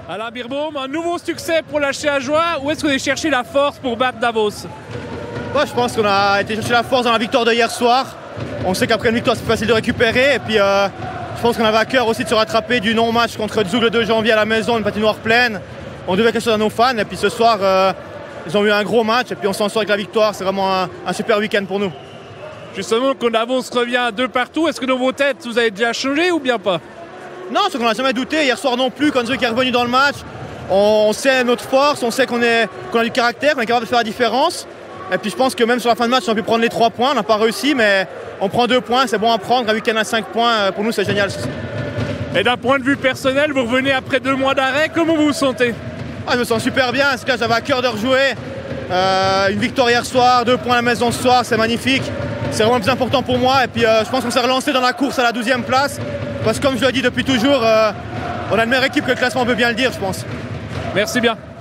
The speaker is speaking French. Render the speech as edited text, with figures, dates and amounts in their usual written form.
Alain Birbaum, un nouveau succès pour la Chéageois. Où est-ce que vous avez cherché la force pour battre Davos? Je pense qu'on a été chercher la force dans la victoire de hier soir. On sait qu'après une victoire, c'est plus facile de récupérer. Et puis, je pense qu'on avait à cœur aussi de se rattraper du non-match contre Zug le 2 janvier à la maison, une patinoire pleine. On devait quelque chose à nos fans. Et puis ce soir, ils ont eu un gros match. Et puis on s'en sort avec la victoire. C'est vraiment un super week-end pour nous. Justement, quand Davos revient à 2 partout, est-ce que dans vos têtes, vous avez déjà changé ou bien pas? Non, c'est qu'on n'a jamais douté. Hier soir non plus, quand Zug est revenu dans le match, on sait notre force, on sait qu'on a du caractère, qu'on est capable de faire la différence. Et puis je pense que même sur la fin de match, on a pu prendre les 3 points. On n'a pas réussi, mais on prend 2 points, c'est bon à prendre. Un week-end à 5 points, pour nous, c'est génial. Et d'un point de vue personnel, vous revenez après 2 mois d'arrêt, comment vous vous sentez? Je me sens super bien, parce que j'avais à cœur de rejouer. Une victoire hier soir, 2 points à la maison ce soir, c'est magnifique. C'est vraiment le plus important pour moi. Et puis je pense qu'on s'est relancé dans la course à la 12e place. Parce que comme je le dis depuis toujours, on a une meilleure équipe que le classement peut bien le dire, je pense. Merci bien.